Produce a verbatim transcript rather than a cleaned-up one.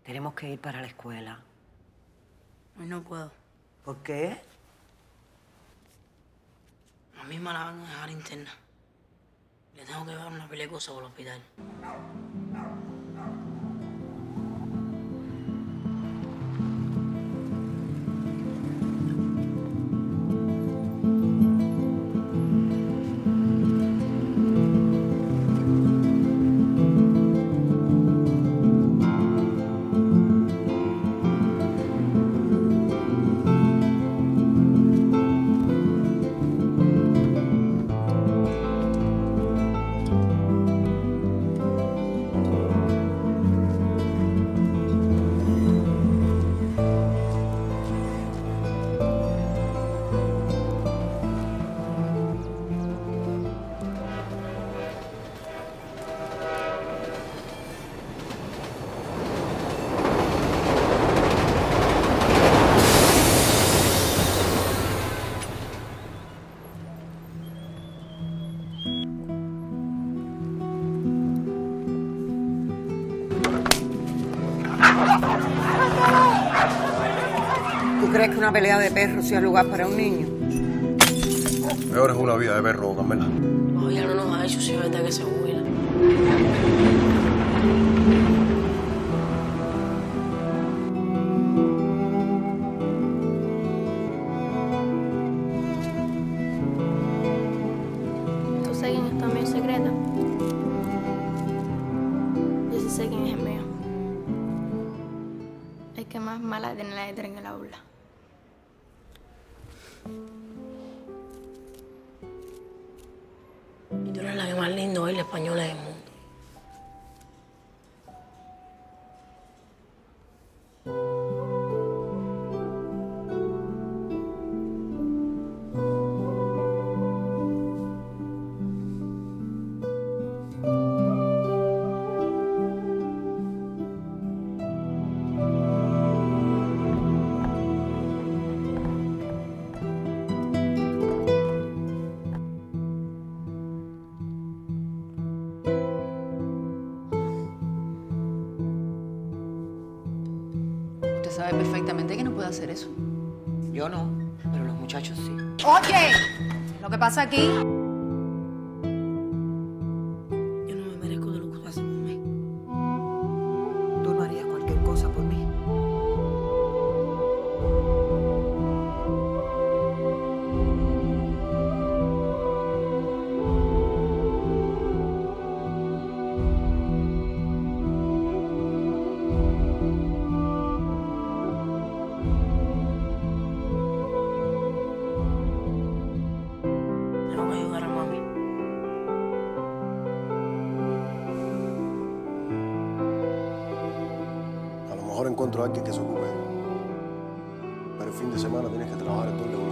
Tenemos que ir para la escuela. Hoy no puedo. ¿Por qué? A mí me la van a dejar interna. Le tengo que llevar una pila de cosas por el hospital. ¿Tú crees que una pelea de perros sea lugar para un niño? Peor es una vida de perro, Carmela. Oye, no nos ha hecho si es verdad que se jubila. ¿Tú sabes quién está medio secreta? Yo sí sé quién es el mío. El que más mala tiene la letra en el aula. Y tú eres la que más lindo oír español en el mundo. Usted sabe perfectamente que no puede hacer eso. Yo no, pero los muchachos sí. ¡Oye! Lo que pasa aquí... Yo no me merezco de lo que tú haces por mí. Tú no harías cualquier cosa por mí. Tengo que ayudar a mami. A lo mejor encuentro a alguien que se ocupe. Pero el fin de semana tienes que trabajar en todo el